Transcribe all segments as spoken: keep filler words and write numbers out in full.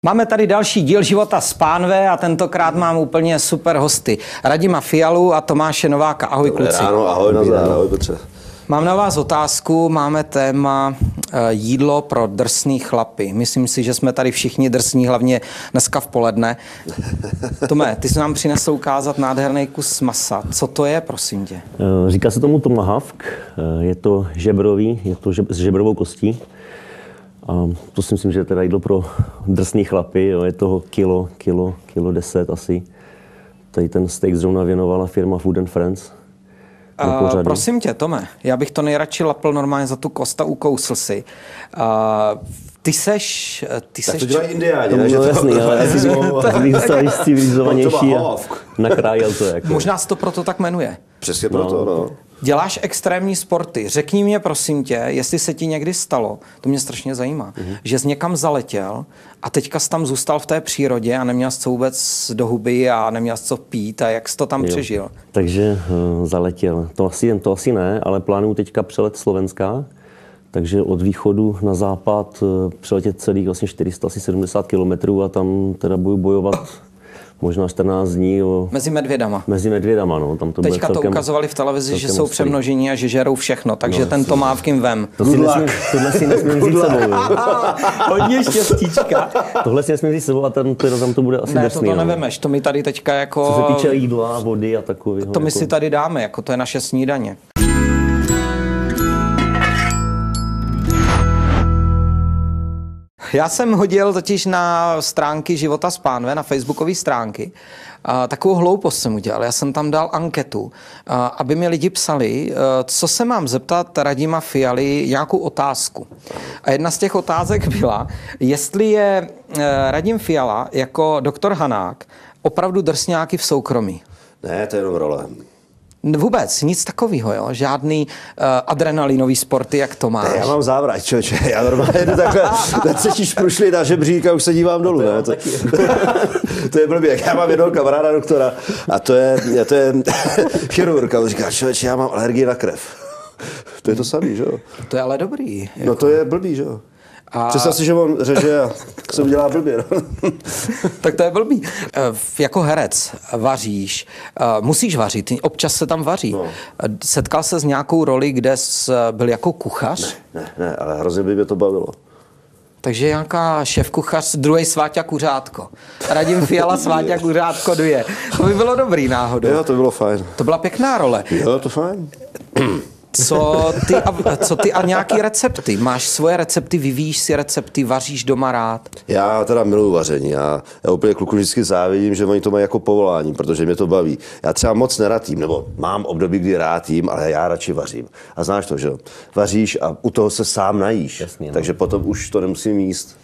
Máme tady další díl Života z pánve a tentokrát mám úplně super hosty. Radima Fialu a Tomáše Nováka. Ahoj, Dobré kluci. ráno, ahoj Nazar, ahoj Petře. Mám na vás otázku, máme téma jídlo pro drsný chlapy. Myslím si, že jsme tady všichni drsní, hlavně dneska v poledne. Tome, ty jsi nám přinesl ukázat nádherný kus masa. Co to je, prosím tě? Říká se tomu tomahawk. Je to žebrový, je to žeb, s žebrovou kostí. A to si myslím, že je teda jídlo pro drsný chlapy. Jo. Je toho kilo, kilo, kilo deset asi. Tady ten steak zrovna věnovala firma Food and Friends. Uh, prosím tě, Tome, já bych to nejradši lapl normálně za tu kost a ukousl si. Uh, ty seš... Ty tak seš to dělají indiáni, ne? No jasný, ale asi byl civilizovanější a nakrájel to jako. Možná se to proto tak jmenuje. Přesně proto, no. Děláš extrémní sporty. Řekni mě, prosím tě, jestli se ti někdy stalo, to mě strašně zajímá, mm-hmm. že jsi někam zaletěl a teďka jsi tam zůstal v té přírodě a neměl jsi co vůbec do huby a neměl jsi co pít a jak jsi to tam jo. přežil? Takže uh, zaletěl. To asi, to asi ne, ale plánuju teďka přelet Slovenska, takže od východu na západ uh, přeletět celých vlastně čtyři sta sedmdesát kilometrů a tam teda budu bojovat možná čtrnáct dní. O... Mezi medvědama. Mezi medvědama, no. Tam to teďka celkem, to ukazovali v televizi, že jsou přemnožení a že žerou všechno, takže no, ten Tomávkým vem. To si nesmím, tohle si nesmím vzít sebou. Hodně štěstíčka. Tohle si nesmím vzít sebou a ten, tam to bude asi ne, drsný. Ne, to to nevemeš, to my tady teďka jako... Co se týče jídla, vody a takového. To my jako... si tady dáme, jako to je naše snídaně. Já jsem hodil totiž na stránky Života z pánve, na facebookové stránky, a takovou hloupost jsem udělal. Já jsem tam dal anketu, a aby mi lidi psali, co se mám zeptat Radima Fialy, nějakou otázku. A jedna z těch otázek byla, jestli je Radim Fiala jako doktor Hanák opravdu drsňáky v soukromí. Ne, to je jenom role. Vůbec, nic takového, jo? Žádný uh, adrenalinový sporty, jak to máš. Ne, já mám závrať, člověče, já normálně jdu takhle na třetí šprušli na žebřík a už se dívám dolů, ne? To, to je blbě, já mám jednoho kamaráda doktora a to je, to je chirurg a on říká, člověče, já mám alergii na krev. To je to samý, že jo? To je ale dobrý. Jako... No to je blbý, že jo? A... Představ si, že on řeže a se udělá blbě. No? Tak to je blbý. Jako herec vaříš, musíš vařit, občas se tam vaří. No. Setkal se s nějakou roli, kde jsi byl jako kuchař? Ne, ne, ne, ale hrozně by mě to bavilo. Takže nějaká šéfkuchař, druhý Sváťa Kuřátko. Radim Fiala, Sváťa Kuřátko duje. To by bylo dobrý náhodou. Jo, to bylo fajn. To byla pěkná role. Jo, to fajn. Co ty, a, co ty a nějaký recepty? Máš svoje recepty, vyvíjíš si recepty, vaříš doma rád? Já teda miluji vaření. Já, já úplně kluku vždycky závidím, že oni to mají jako povolání, protože mě to baví. Já třeba moc nerad jím, nebo mám období, kdy rád jím, ale já radši vařím. A znáš to, že jo? Vaříš a u toho se sám najíš. Jasně, no. Takže potom už to nemusím jíst.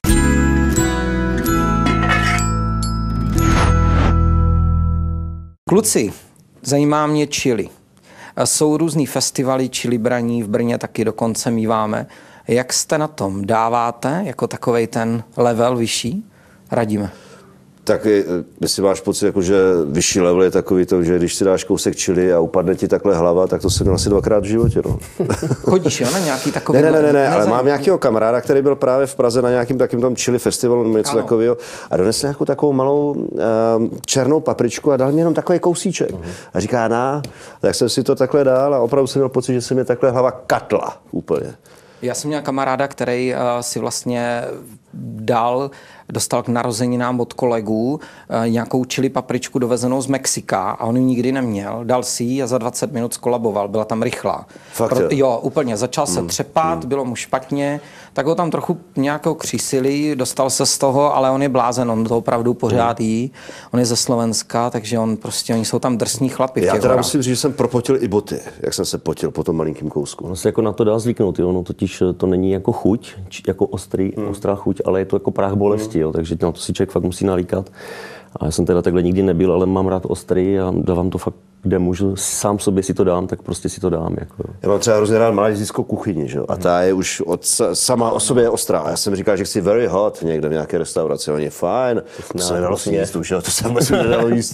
Kluci, zajímá mě chili. Jsou různý festivaly chili braní, v Brně taky dokonce míváme. Jak jste na tom? Dáváte jako takovej ten level vyšší? Radíme. Tak jestli máš pocit, jako, že vyšší level je takový to, že když si dáš kousek chili a upadne ti takhle hlava, tak to jsem měl asi dvakrát v životě. No. Chodíš, jo, na nějaký takový... Ne, ne, ne, ne, ale mám nějakého kamaráda, který byl právě v Praze na nějakým takým tom chili festivalu nebo něco ano. takového a donesl nějakou takovou malou uh, černou papričku a dal mi jenom takový kousíček. Uh-huh. A říká, na, tak jsem si to takhle dal a opravdu jsem měl pocit, že se mi takhle hlava katla úplně. Já jsem měl kamaráda, který uh, si vlastně dal, dostal k narozeninám od kolegů uh, nějakou chili papričku dovezenou z Mexika a on ji nikdy neměl. Dal si ji a za dvacet minut skolaboval. Byla tam rychlá. Fakt, Pro, jo? jo, úplně. Začal se hmm. třepat, hmm. bylo mu špatně, tak ho tam trochu nějakou křísili, dostal se z toho, ale on je blázen, on to opravdu pořád jí. On je ze Slovenska, takže on prostě, oni jsou tam drsní chlapi. Já teda horách. musím říct, že jsem propotil i boty, jak jsem se potil po tom malinkým kousku. Ono se jako na to dá zvyknout, jo? No, totiž to není jako chuť, jako ostrý, hmm. ostrá chuť, ale je to jako práh bolesti, jo? Takže na to si člověk fakt musí nalíkat. A já jsem teda takhle nikdy nebyl, ale mám rád ostrý a dávám to fakt, kde můžu, sám sobě si to dám, tak prostě si to dám. Jako. Já mám třeba hrozně rád malajzijskou kuchyni, že? A ta je už od, sama o sobě je ostrá. Já jsem říkal, že chci very hot někde v nějaké restauraci, oni je fajn, to se nedalo sníst už, to se vůbec nedalo jíst.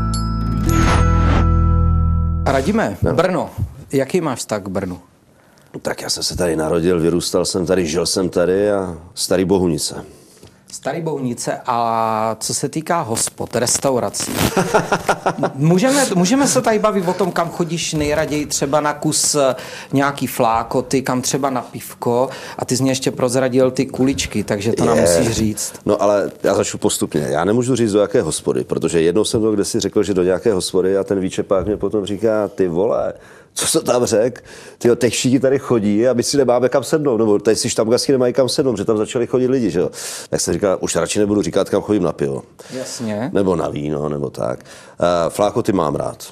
Radíme, no. Brno, jaký máš vztah k Brnu? Tak já jsem se tady narodil, vyrůstal jsem tady, žil jsem tady a Starý Bohunice. Starý Bohunice. A co se týká hospod, restaurací, můžeme, můžeme se tady bavit o tom, kam chodíš nejraději, třeba na kus nějaký flákoty, kam třeba na pivko, a ty jsi mě ještě prozradil ty kuličky, takže to nám Je. musíš říct. No ale já začnu postupně. Já nemůžu říct, do jaké hospody, protože jednou jsem to kde si řekl, že do nějaké hospody, a ten výčepák mě potom říká, ty vole, co jsi tam řekl? Tyjo, teď všichni tady chodí a my si nemáme kam sednout, nebo teď si štamgastky nemají kam sednout, že tam začali chodit lidi, že jo. Tak jsem říkal, už radši nebudu říkat, kam chodím na pivo. Jasně. Nebo na víno, nebo tak. Uh, flákoty mám rád.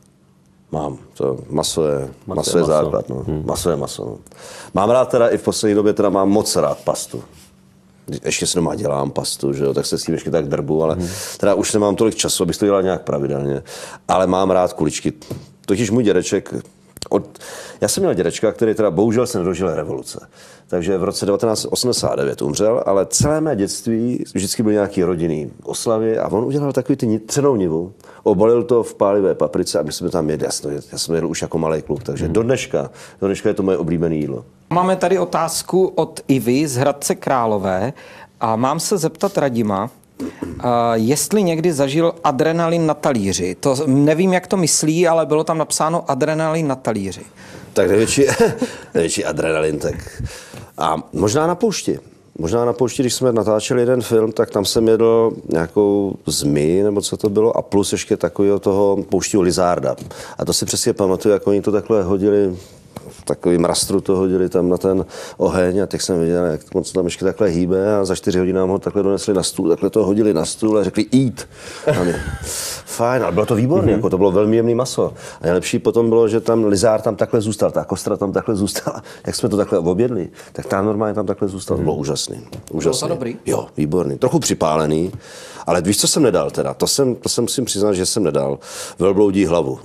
Mám. To maso je, maso, maso je maso. základ. No. Hmm. Maso je maso. No. Mám rád teda i v poslední době teda mám moc rád pastu. Ještě si doma dělám pastu, že jo, tak se s tím ještě tak drbu, ale hmm. teda už nemám tolik času, abych to dělal nějak pravidelně. Ale mám rád kuličky. Totiž můj dědeček, od... já jsem měl dědečka, který teda bohužel se nedožil revoluce. Takže v roce devatenáct osmdesát devět umřel, ale celé mé dětství vždycky byly nějaký rodinný oslavy a on udělal takový ty třenou nivu, obalil to v pálivé paprice a my jsme tam jedli, jasno, já jsem jedl už jako malý kluk, takže hmm. do dneška, do dneška je to moje oblíbené jídlo. Máme tady otázku od Ivy z Hradce Králové a mám se zeptat Radima, Uh, jestli někdy zažil adrenalin na talíři. To nevím, jak to myslí, ale bylo tam napsáno adrenalin na talíři. Tak největší, největší adrenalin, tak a možná na poušti. Možná na poušti, když jsme natáčeli jeden film, tak tam jsem jedl nějakou zmi, nebo co to bylo, a plus ještě takového toho pouštího lizárda. A to si přesně pamatuju, jak oni to takhle hodili, v takovým rastru to hodili tam na ten oheň a teď jsem viděl, jak on se tam ještě takhle hýbe a za čtyři hodiny nám ho takhle donesli na stůl, takhle to hodili na stůl a řekli eat. A my, fajn, ale bylo to výborné, mm-hmm. jako to bylo velmi jemné maso. A nejlepší potom bylo, že tam lizár tam takhle zůstal, ta kostra tam takhle zůstala. Jak jsme to takhle objedli, tak tam normálně tam takhle zůstal. Mm-hmm. To bylo úžasný. úžasný. Bylo to dobrý? Jo, výborný. Trochu připálený, ale víš, co jsem nedal teda? To jsem, to jsem musím přiznat, že jsem nedal. Velbloudí hlavu.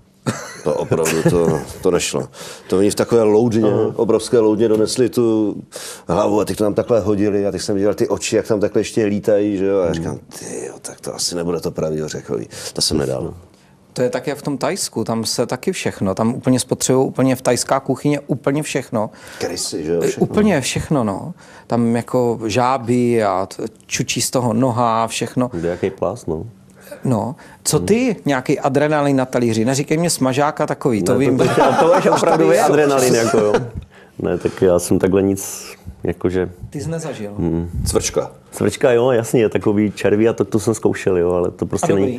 To opravdu to, to nešlo. To oni v takové loudně, uh-huh. obrovské loudně donesli tu hlavu a teď to tam takhle hodili a teď jsem viděl ty oči, jak tam takhle ještě lítají, že jo, a já říkám, tyjo, tak to asi nebude to pravý ořechový. To jsem nedal. To je tak jak v tom Thajsku, tam se taky všechno, tam úplně spotřebují úplně v thajská kuchyně úplně všechno. Krysy, že jo, všechno. Úplně všechno, no. Tam jako žáby a čučí z toho noha a všechno. Jde jaký plás, no. No, co ty, nějaký adrenalin na talíři? Neříkej mě smažáka takový, to ne, vím. To, to, to je opravdový adrenalin, jako jo. Ne, tak já jsem takhle nic, jakože... Ty jsi nezažil? Hmm. Cvrčka. Cvrčka, jo, jasně, takový červí a to, to jsem zkoušel, jo, ale to prostě není...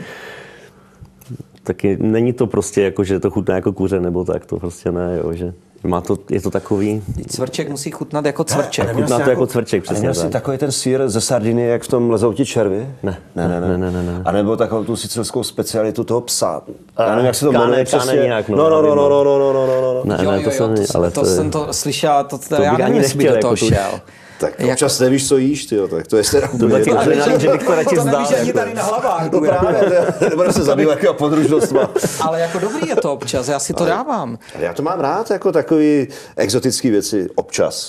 Taky není to prostě jako, že to chutná jako kuře, nebo tak, to prostě ne, jo, že... Má to, je to takový... Cvrček musí chutnat jako cvrček. Ne, chutná to jako cvrček, přesně tak. Takový ten sýr ze Sardinie, jak v tom lezou ti červy? Ne. Ne, ne, ne. ne, ne, ne. A nebo takovou tu sicilskou specialitu toho psa. Já nevím, jak se to jmenuje přesně. Nějak, no, no, no, no, no, no, no, no, no. Ne, jo, ne, jo, to, jsem, jo, to, ale to, to jsem to slyšel, to, to, to já nevím, jestli by do toho šel. Tak občas jako... nevíš, co jíš, tyjo, tak to je teda to taky adrenalin, že bych to radši zdál. To nevíš ani tady na hlavách. To právě, nebudu se zabývat jako podružnostma. Ale jako dobrý je to občas, já si to dávám. Já to mám rád, jako takový exotický věci občas.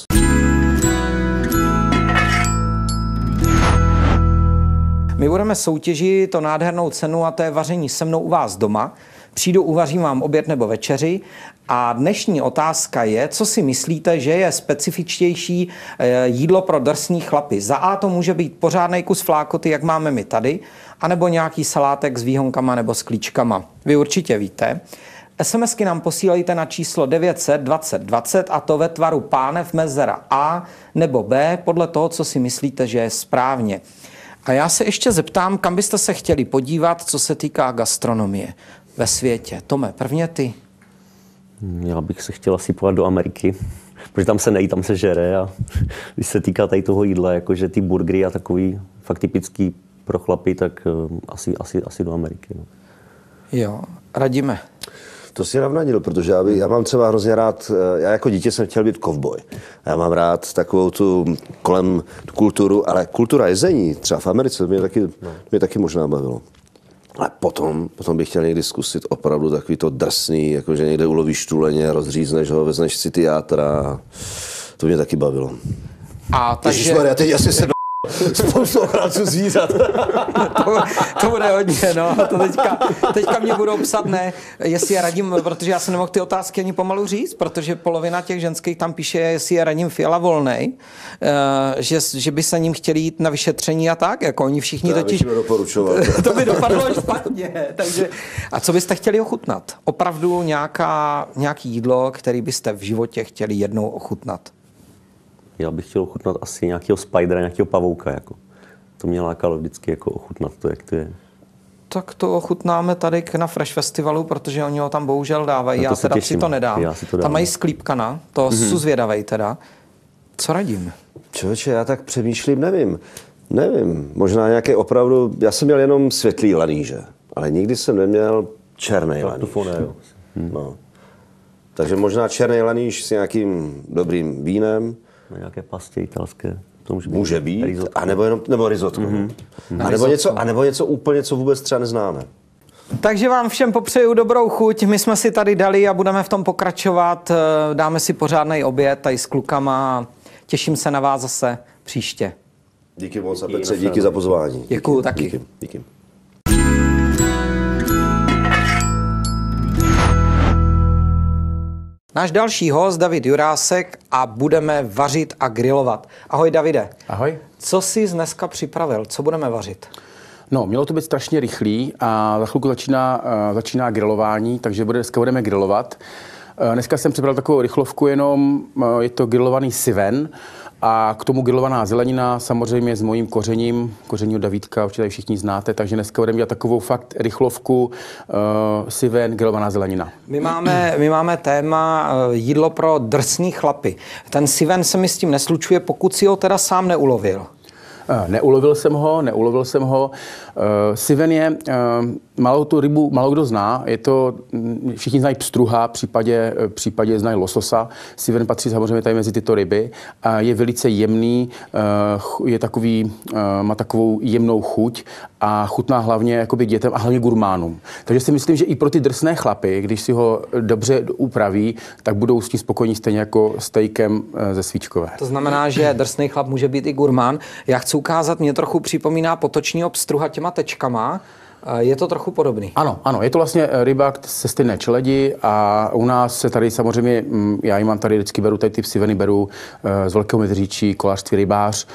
My budeme soutěžit to nádhernou cenu a to je vaření se mnou u vás doma. Přijdu, uvařím vám oběd nebo večeři a dnešní otázka je, co si myslíte, že je specifičtější jídlo pro drsný chlapy. Za A to může být pořádnej kus flákoty, jak máme my tady, anebo nějaký salátek s výhonkama nebo s klíčkama. Vy určitě víte. SMSky nám posílejte na číslo devět set dvacet dvacet a to ve tvaru pánev mezera A nebo B, podle toho, co si myslíte, že je správně. A já se ještě zeptám, kam byste se chtěli podívat, co se týká gastronomie ve světě. Tome, prvně ty. Já bych se chtěl asi podívat do Ameriky, protože tam se nejí, tam se žere a když se týká tady toho jídla, jakože ty burgery a takový fakt typický pro chlapy, tak uh, asi, asi, asi do Ameriky. No. Jo, radíme. To si navnadil, protože já, by, já mám třeba hrozně rád, já jako dítě jsem chtěl být kovboj. Já mám rád takovou tu kolem tu kulturu, ale kultura jezení, třeba v Americe, mě taky, mě taky možná bavilo. Ale potom, potom bych chtěl někdy zkusit opravdu takový to drsný, jakože někde ulovíš tuleně, rozřízneš ho, vezmeš si ty játra. To mě taky bavilo. A takže... Ježišmarja, teď asi se do... spoustu ochránců zvířat. to, to bude hodně, no. To teďka, teďka mě budou psat, ne, jestli je radím, protože já jsem nemohl ty otázky ani pomalu říct, protože polovina těch ženských tam píše, jestli je Radim Fiala volnej, že, že by se ním chtěli jít na vyšetření a tak, jako oni všichni to totiž... To by dopadlo špatně. Takže, a co byste chtěli ochutnat? Opravdu nějaká, nějaký jídlo, který byste v životě chtěli jednou ochutnat? Já bych chtěl ochutnat asi nějakého spidera, nějakého pavouka. Jako. To mě lákalo vždycky jako ochutnat to, jak to je. Tak to ochutnáme tady na Fresh Festivalu, protože oni ho tam bohužel dávají. Já teda si to nedám. Já si to tam mají sklípkana, to mm-hmm. jsou zvědavej teda. Co radím? Člověče, já tak přemýšlím, nevím. Nevím, možná nějaké opravdu, já jsem měl jenom světlý laníže, ale nikdy jsem neměl černý laníž. No. Takže možná černý laníž s nějakým dobrým vínem. Na nějaké pastě italské. To může být. Může být, risotto. A nebo, jenom, nebo risotto. Mm-hmm. A, nebo něco, a nebo něco úplně, co vůbec třeba neznáme. Takže vám všem popřeju dobrou chuť. My jsme si tady dali a budeme v tom pokračovat. Dáme si pořádnej oběd tady s klukama. Těším se na vás zase příště. Díky moc a Petře, díky za pozvání. Děkuju taky. Díky. Díky. Náš další host, David Jurásek, a budeme vařit a grilovat. Ahoj, Davide. Ahoj. Co jsi dneska připravil? Co budeme vařit? No, mělo to být strašně rychlý a za chvilku začíná, uh, začíná grilování, takže bude, dneska budeme grilovat. Uh, dneska jsem připravil takovou rychlovku jenom, uh, je to grilovaný siven a k tomu grilovaná zelenina, samozřejmě s mojím kořením, koření od Davídka, určitě všichni znáte, takže dneska budeme dělat takovou fakt rychlovku, uh, siven, grilovaná zelenina. My máme, my máme téma uh, jídlo pro drsný chlapy. Ten siven se mi s tím neslučuje, pokud si ho teda sám neulovil. Neulovil jsem ho, neulovil jsem ho. Siven je, malou tu rybu málo kdo zná, je to, všichni znají pstruha, v případě, v případě znají lososa. Siven patří samozřejmě tady mezi tyto ryby a je velice jemný, je takový, má takovou jemnou chuť a chutná hlavně jakoby dětem a hlavně gurmánům. Takže si myslím, že i pro ty drsné chlapy, když si ho dobře upraví, tak budou s tím spokojení stejně jako stejkem ze svíčkové. To znamená, že drsný chlap může být i gurmán. Já chci ukázat, mě trochu připomíná potočního pstruha těma tečkama. Je to trochu podobný. Ano, ano, je to vlastně ryba se stejné čeledi a u nás se tady samozřejmě, já ji mám tady, vždycky beru tady ty siveny, beru z Velkého Medříčí, kolářství rybář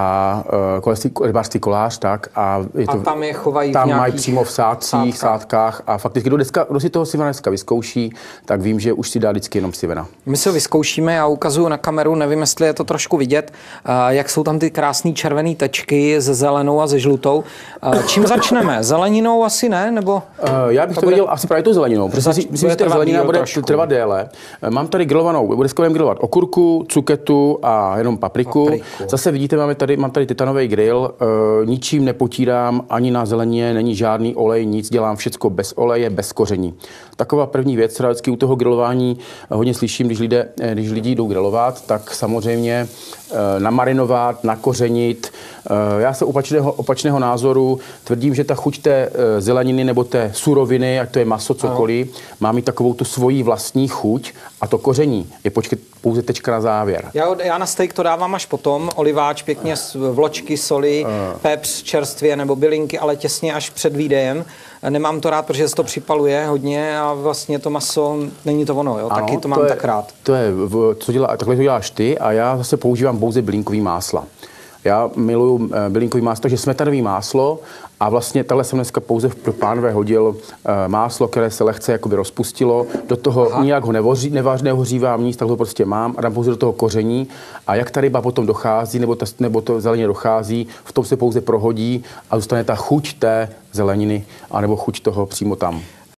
a kolářství, rybářství kolář, tak. A, je to, a tam je chovají tam v nějakých mají přímo v sádcích, sádkách a fakticky, kdo, dneska, kdo si toho sivena dneska vyzkouší, tak vím, že už si dá vždycky jenom sivena. My si ho vyzkoušíme, já ukazuju na kameru, nevím, jestli je to trošku vidět, jak jsou tam ty krásné červené tečky se zelenou a se žlutou. Čím začneme? Zelenin asi ne, nebo? Uh, já bych to, to viděl asi právě tou zeleninou, protože Zač- myslím, že ta zelenina bude trošku trvat déle. Mám tady grilovanou, dneska budeme grilovat okurku, cuketu a jenom papriku. papriku. Zase vidíte, máme tady, mám tady titanový grill, uh, ničím nepotírám, ani na zelenině, není žádný olej, nic, dělám všecko bez oleje, bez koření. Taková první věc, která vždycky u toho grilování hodně slyším, když, lidé, když lidi jdou grilovat, tak samozřejmě uh, namarinovat, nakořenit. Uh, já se opačného, opačného názoru tvrdím, že ta chuť té uh, zeleniny nebo té suroviny, ať to je maso, cokoliv, Aho. má mít takovou tu svoji vlastní chuť a to koření je počkat pouze tečka na závěr. Já, já na steak to dávám až potom, oliváč, pěkně vločky, soli, uh. pepř, čerstvě nebo bylinky, ale těsně až před výdejem. Nemám to rád, protože se to připaluje hodně a vlastně to maso není to ono, jo? Ano, taky to mám to je, tak rád. To je, co dělá, takhle to děláš ty a já zase používám pouze bylinkový másla. Já miluju bylinkový máslo, takže smetanový máslo a vlastně takhle jsem dneska pouze pro pánve hodil máslo, které se lehce jakoby rozpustilo. Do toho Aha. nijak ho nevoří, neváž, nehořívám nic, tak to prostě mám a dám pouze do toho koření a jak ta ryba potom dochází, nebo, ta, nebo to zeleně dochází, v tom se pouze prohodí a zůstane ta chuť té zeleniny anebo chuť toho přímo tam.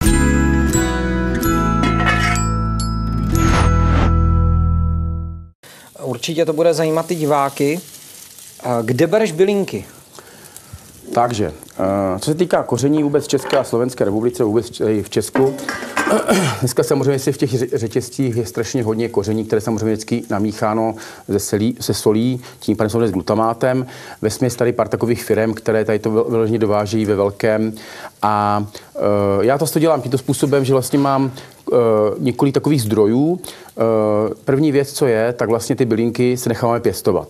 Určitě to bude zajímat i diváky. Kde bereš bylinky? Takže, co se týká koření vůbec v České a Slovenské republice, vůbec v Česku, dneska samozřejmě si v těch řetězcích je strašně hodně koření, které samozřejmě vždycky namícháno se, selí, se solí, tím pádem samozřejmě s glutamátem. Vesměs tady pár takových firem, které tady to vyloženě dovážejí ve velkém. A uh, já to dělám tímto způsobem, že vlastně mám uh, několik takových zdrojů. Uh, první věc, co je, tak vlastně ty bylinky se necháváme pěstovat.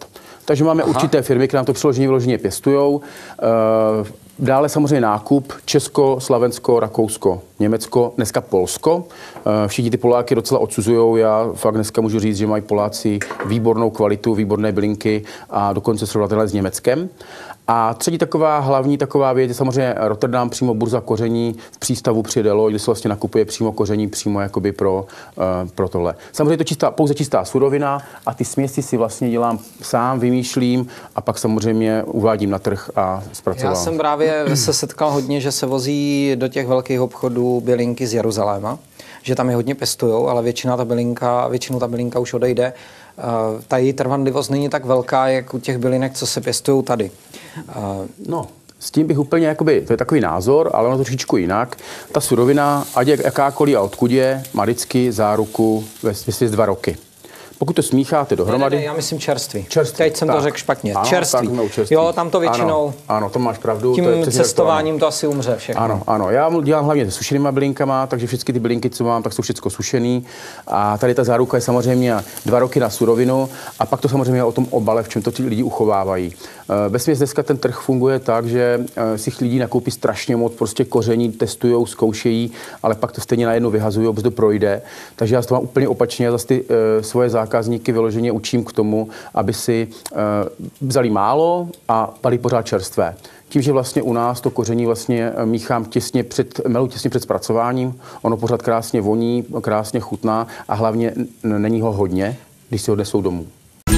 Takže máme Aha. určité firmy, které nám to přiloženě vyloženě pěstujou. Dále samozřejmě nákup Česko, Slovensko, Rakousko, Německo, dneska Polsko. Všichni ty Poláky docela odsuzují. Já fakt dneska můžu říct, že mají Poláci výbornou kvalitu, výborné bylinky a dokonce srovnatelné s Německem. A třetí taková hlavní taková věc je samozřejmě Rotterdam, přímo burza koření v přístavu při Delo, kde se vlastně nakupuje přímo koření, přímo jakoby pro, uh, pro tohle. Samozřejmě je to čistá, pouze čistá surovina a ty směsi si vlastně dělám sám, vymýšlím a pak samozřejmě uvádím na trh a zpracovávám. Já jsem právě se setkal hodně, že se vozí do těch velkých obchodů bylinky z Jeruzaléma, že tam je hodně pestujou, ale většina ta bylinka, většinou ta bylinka už odejde. Uh, ta její trvanlivost není tak velká, jak u těch bylinek, co se pěstují tady. Uh, no, s tím bych úplně, jakoby, to je takový názor, ale ono trošičku jinak. Ta surovina, ať je jakákoliv a odkud je, má vždycky záruku ve svět dva roky. Pokud to smícháte dohromady... Ne, ne, já myslím čerstvý. čerstvý. Teď jsem tak. to řekl špatně. Ano, čerstvý. čerstvý. Jo, tam to většinou... Ano, ano, to máš pravdu. Tím to je cestováním to, to asi umře všechno. Ano, ano. Já dělám hlavně se sušenýma bylinkama, takže všechny ty bylinky, co mám, tak jsou všechno sušený. A tady ta záruka je samozřejmě dva roky na surovinu a pak to samozřejmě je o tom obale, v čem to ti lidi uchovávají. Vesměs dneska ten trh funguje tak, že si lidi nakoupí strašně moc prostě koření, testujou, zkoušejí, ale pak to stejně najednou vyhazují, protože to projde. Takže já to mám úplně opačně, zase ty uh, svoje zákazníky vyloženě učím k tomu, aby si uh, vzali málo a pali pořád čerstvé. Tím, že vlastně u nás to koření vlastně míchám těsně před, melu těsně před zpracováním, ono pořád krásně voní, krásně chutná a hlavně není ho hodně, když si ho odnesou domů.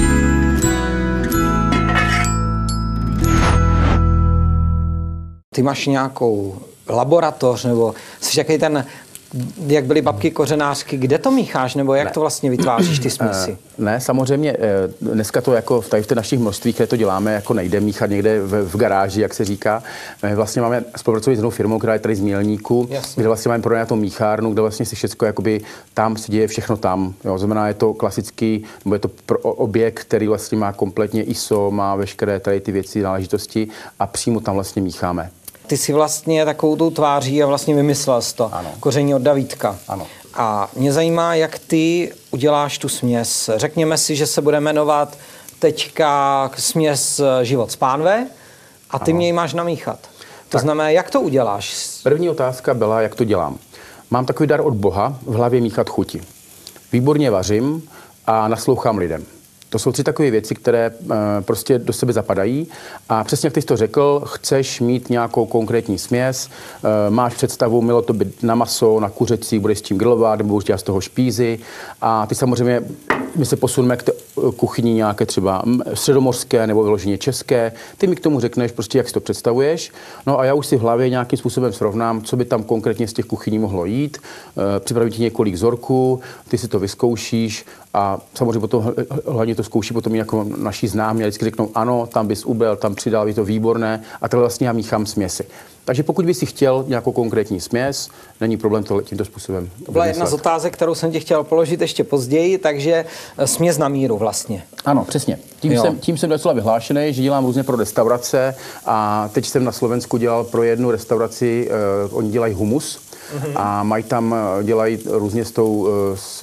Ty máš nějakou laboratoř, nebo jsi takový ten, jak byly babky kořenářky, kde to mícháš, nebo jak ne. to vlastně vytváříš ty směsi? Ne, samozřejmě, dneska to jako tady v těch našich množstvích, které to děláme, jako nejde míchat někde v, v garáži, jak se říká. Vlastně máme spolupracovat s jednou firmou, která je tady z Mělníku, Jasně. kde vlastně máme pronajatou míchárnu, kde vlastně si všechno jakoby tam se děje všechno tam. Jo, znamená, je to klasický, nebo je to pro objekt, který vlastně má kompletně I S O, má veškeré tady ty věci, náležitosti a přímo tam vlastně mícháme. Ty si vlastně takovou tou tváří a vlastně vymyslel jsi to. Ano. Koření od Davídka. Ano. A mě zajímá, jak ty uděláš tu směs. Řekněme si, že se bude jmenovat teďka směs Život z pánve a ty ano. mě ji máš namíchat. To tak. znamená, jak to uděláš? První otázka byla, jak to dělám. Mám takový dar od Boha v hlavě míchat chuti. Výborně vařím a naslouchám lidem. To jsou tři takové věci, které e, prostě do sebe zapadají. A přesně jak ty jsi to řekl, chceš mít nějakou konkrétní směs, e, máš představu, mělo to být na maso, na kuřecí, budeš s tím grillovat, nebo budeš dělat z toho špízy. A ty samozřejmě, my se posuneme k té kuchyni nějaké třeba středomořské nebo vyloženě české. Ty mi k tomu řekneš, prostě jak si to představuješ. No a já už si v hlavě nějakým způsobem srovnám, co by tam konkrétně z těch kuchyní mohlo jít. E, připravím ti několik vzorků, ty si to vyzkoušíš a samozřejmě potom hlavně to zkouší potom jako naši známí a vždycky řeknou ano, tam bys ubral, tam přidal, je to výborné a takhle vlastně já míchám směsi. Takže pokud bys si chtěl nějakou konkrétní směs, není problém to tímto způsobem. To byla jedna z otázek, kterou jsem ti chtěl položit ještě později, takže směs na míru vlastně. Ano, přesně. Tím, jsem, tím jsem docela vyhlášený, že dělám různě pro restaurace a teď jsem na Slovensku dělal pro jednu restauraci, uh, oni dělají humus. Mm-hmm. A mají tam, dělají různě s tou, s,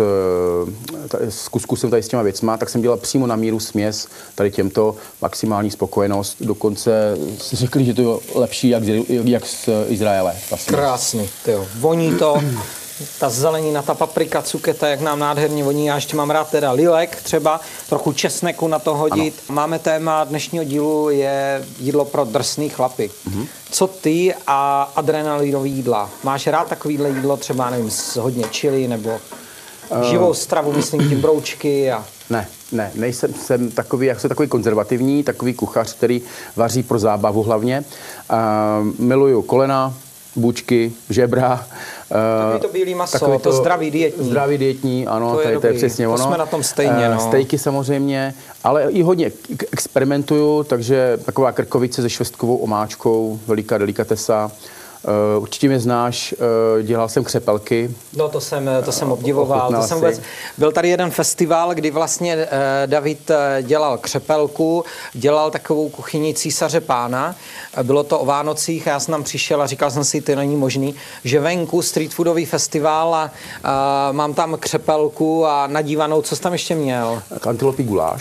s kuskusem tady s těma věcma, tak jsem dělal přímo na míru směs tady těmto, maximální spokojenost. Dokonce si řekli, že to je lepší jak z, jak z Izraele. Vlastně. Krásný, tyjo. Voní to, ta zelenina, ta paprika, cuketa, jak nám nádherně voní. Já ještě mám rád teda lilek třeba, trochu česneku na to hodit. Ano. Máme téma dnešního dílu, je jídlo pro drsný chlapy. Mm-hmm. Co ty a adrenalinový jídla? Máš rád takovýhle jídlo třeba, nevím, s hodně chili nebo uh, živou stravu, myslím tím broučky a... Ne, ne, nejsem jsem takový, jak jsem takový konzervativní, takový kuchař, který vaří pro zábavu hlavně. Uh, miluju kolena, bůčky, žebra. Takový to bílý maso, to, to zdravý dietní. Zdravý dietní, ano, to je, tady, to je přesně ono. To jsme na tom stejně, no. Stejky samozřejmě, ale i hodně experimentuju, takže taková krkovice se švestkovou omáčkou, veliká delikatesa. Uh, určitě mě znáš, uh, dělal jsem křepelky. No to jsem, to jsem obdivoval. To jsem vůbec, byl tady jeden festival, kdy vlastně uh, David dělal křepelku, dělal takovou kuchyni císaře pána. Bylo to o Vánocích a já jsem tam přišel a říkal jsem si, to není možný, že venku street foodový festival a uh, mám tam křepelku a nadívanou, co jsi tam ještě měl? Antilopí guláš.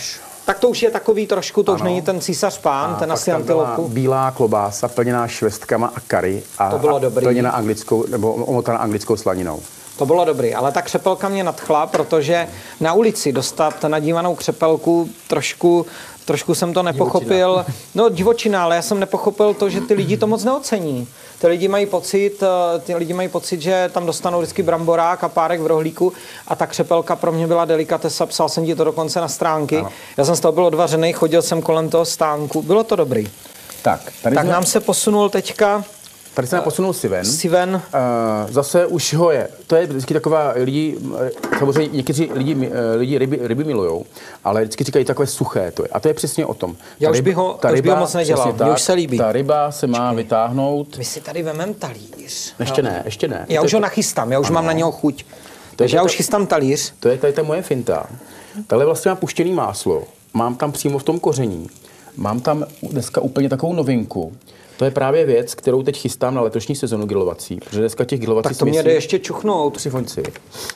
Tak to už je takový trošku, to ano. Už není ten císař pán, a ten asi antilopu. Bílá klobása plněná švestkama a kary a, to bylo a dobrý. plněná anglickou, nebo omotaná anglickou slaninou. To bylo dobrý, ale ta křepelka mě nadchla, protože na ulici dostat nadívanou křepelku trošku, trošku jsem to nepochopil. Divočina. No divočina, ale já jsem nepochopil to, že ty lidi to moc neocení. Ty lidi mají pocit, ty lidi mají pocit, že tam dostanou vždycky bramborák a párek v rohlíku a ta křepelka pro mě byla delikatesa, psal jsem ti to dokonce na stránky. Ano. Já jsem z toho byl odvařený, chodil jsem kolem toho stánku, bylo to dobrý. Tak, tady tak jsme... nám se posunul teďka... Tady se nám posunul Siven. Siven. Uh, zase už ho je. To je vždycky taková lidi, samozřejmě někteří lidi, lidi ryby, ryby milujou, ale vždycky říkají takové suché to je. A to je přesně o tom. Já už bych ho, ta ryba, už bych ho moc nedělal, mně už se líbí. Ta ryba se má Počkej. vytáhnout. My si tady vemem talíř. Ještě no. ne, ještě ne. Já to už to... ho nachystám, já už ano. mám na něho chuť. To Takže já to... už chystám talíř. To je tady ta moje finta. Tady vlastně mám puštěný máslo. Mám tam přímo v tom koření. Mám tam dneska úplně takovou novinku. To je právě věc, kterou teď chystám na letošní sezonu grilovací, protože dneska těch grilovací tak to mě jde ještě čuchnout. Přifoň si.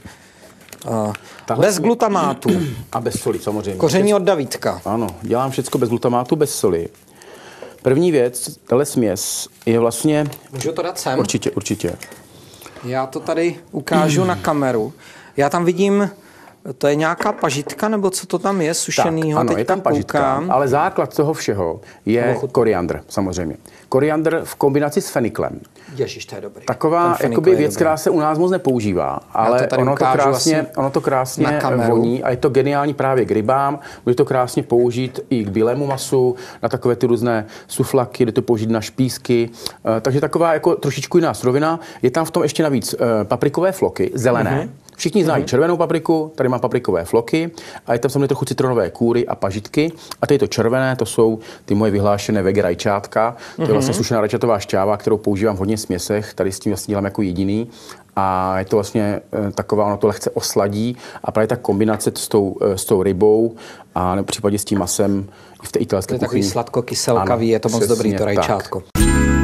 Uh, bez jsme... glutamátu. A bez soli, samozřejmě. Koření od Davídka. Ano, dělám všecko bez glutamátu, bez soli. První věc, tahle směs je vlastně... Můžu to dát sem? Určitě, určitě. Já to tady ukážu na kameru. Já tam vidím... To je nějaká pažitka, nebo co to tam je, sušenýho? Tak, ano, teď je tam pažitka, koukám. Ale základ toho všeho je koriandr, samozřejmě. Koriandr v kombinaci s feniklem. Ježiš, to je dobrý. Taková jakoby věc, která se u nás moc nepoužívá, ale to ono, to krásně, ono to krásně voní a je to geniální právě k rybám. Bude to krásně použít i k bílému masu, na takové ty různé suflaky, jde to použít na špísky. Takže taková jako trošičku jiná surovina. Je tam v tom ještě navíc paprikové floky, zelené. Mm-hmm. Všichni znají mm-hmm. červenou papriku, tady mám paprikové floky a je tam samozřejmě trochu citronové kůry a pažitky. A tady to červené, to jsou ty moje vyhlášené vege rajčátka. To je mm-hmm. vlastně sušená rajčatová šťáva, kterou používám v hodně směsech. Tady s tím vlastně dělám jako jediný. A je to vlastně e, taková, ono to lehce osladí a právě ta kombinace s tou, e, s tou rybou a nebo případně s tím masem v té italské kuchyni. To je takový sladko-kyselkavý, je to moc dobrý, to rajčátko. Tak.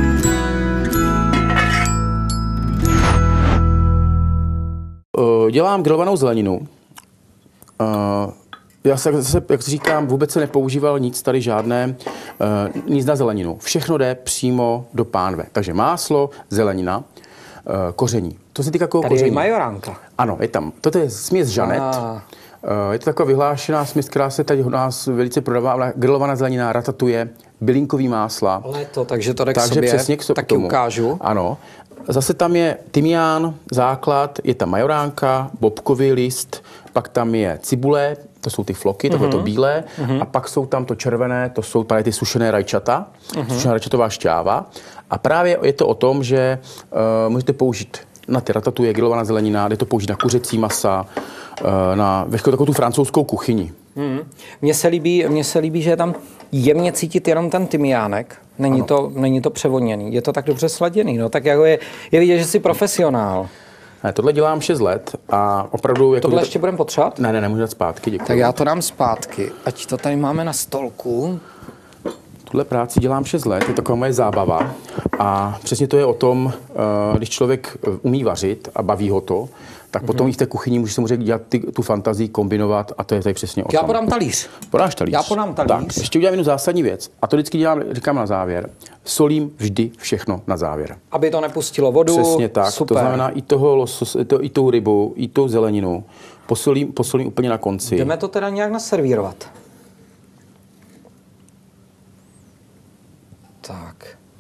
Dělám grilovanou zeleninu. Já se zase, jak říkám, vůbec se nepoužíval nic tady žádné, nic na zeleninu. Všechno jde přímo do pánve. Takže máslo, zelenina, koření. To se týká koření. Tady je majoránka. Ano, je tam. Toto je směs žanet. Ah. Je to taková vyhlášená směs, která se tady u nás velice prodává. Grilovaná zelenina, ratatuje, bylinkový másla. Léto, takže to jde k takže sobě. Přesně k so- taky tomu. ukážu. Ano. Zase tam je tymián, základ, je tam majoránka, bobkový list, pak tam je cibule, to jsou ty floky, tohle to bílé, mm-hmm. a pak jsou tam to červené, to jsou právě ty sušené rajčata, mm-hmm. sušená rajčatová šťáva. A právě je to o tom, že uh, můžete použít na ty ratatuje, grilovaná zelenina, jde to použít na kuřecí masa, uh, na veškerou takovou tu francouzskou kuchyni. Mm. Mně se líbí, mně se líbí, že je tam jemně cítit jenom ten tymiánek. Není to, není to převoněný. Je to tak dobře sladěný. No, tak jako je, je vidět, že jsi profesionál. Ne, tohle dělám šest let a opravdu... Jako tohle ještě budeme potřebovat? Ne, ne, nemůžu dát zpátky, děkuji. Tak já to dám zpátky, ať to tady máme na stolku. Tuhle práci dělám šest let, je taková moje zábava a přesně to je o tom, když člověk umí vařit a baví ho to, tak mm-hmm. potom i v té kuchyni může samozřejmě dělat ty, tu fantazii, kombinovat a to je tady přesně o tom. Já podám talíř. Podáš talíř. Já podám talíř. Tak, ještě udělám jednu zásadní věc a to vždycky dělám, říkám na závěr. Solím vždy všechno na závěr. Aby to nepustilo vodu. Přesně tak. Super. To znamená i toho losos, to, i tou rybu, i tou zeleninu. Posolím, posolím úplně na konci. Jdeme to teda nějak naservírovat. Tak.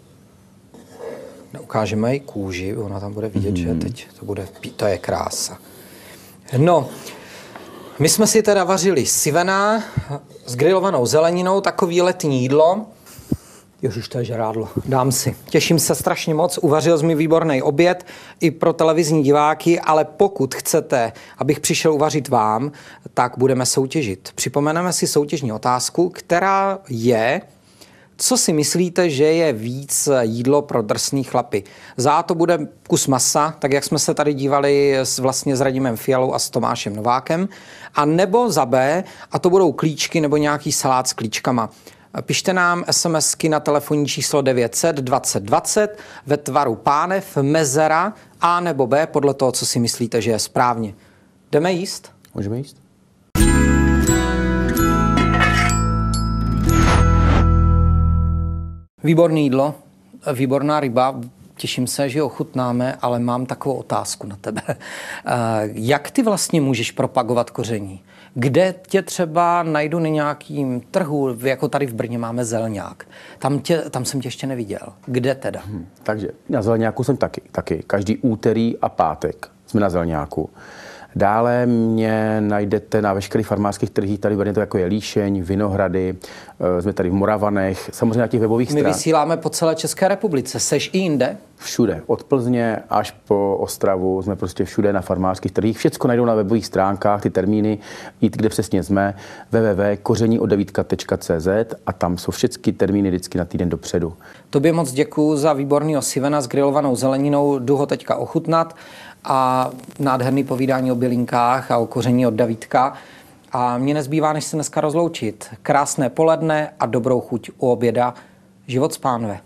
Ukážeme i kůži, ona tam bude vidět, mm. že teď to bude, to je krása. No, my jsme si teda vařili sivena s grilovanou zeleninou, takový letní jídlo. Ježiš, to je žrádlo. Dám si. Těším se strašně moc. Uvařil jsi mi výborný oběd i pro televizní diváky, ale pokud chcete, abych přišel uvařit vám, tak budeme soutěžit. Připomeneme si soutěžní otázku, která je... Co si myslíte, že je víc jídlo pro drsný chlapy? Za A to bude kus masa, tak jak jsme se tady dívali s, vlastně s Radimem Fialou a s Tomášem Novákem, a nebo za B, a to budou klíčky nebo nějaký salát s klíčkama. Pište nám SMSky na telefonní číslo devět set dvacet dvacet ve tvaru pánev, mezera, A nebo B, podle toho, co si myslíte, že je správně. Jdeme jíst? Můžeme jíst. Výborné jídlo, výborná ryba. Těším se, že ochutnáme, ale mám takovou otázku na tebe. Jak ty vlastně můžeš propagovat koření? Kde tě třeba najdu na nějakým trhu, jako tady v Brně máme Zelňák. Tam, tě, tam jsem tě ještě neviděl. Kde teda? Hmm, takže na Zelňáku jsem taky, taky. Každý úterý a pátek jsme na Zelňáku. Dále mě najdete na veškerých farmářských trhích, tady v Brně to jako je Líšeň, Vinohrady, jsme tady v Moravanech, samozřejmě na těch webových stránkách. My vysíláme po celé České republice, seš i jinde? Všude, od Plzně až po Ostravu, jsme prostě všude na farmářských trhích. Všecko najdou na webových stránkách, ty termíny, jít kde přesně jsme, w w w tečka koření od devítka tečka c z a tam jsou všechny termíny vždycky na týden dopředu. Tobě moc děkuju za výborný osivena s grilovanou zeleninou, jdu ho teďka ochutnat a nádherný povídání o bylinkách a o koření od Davídka. A mně nezbývá, než se dneska rozloučit. Krásné poledne a dobrou chuť u oběda. Život s pánve.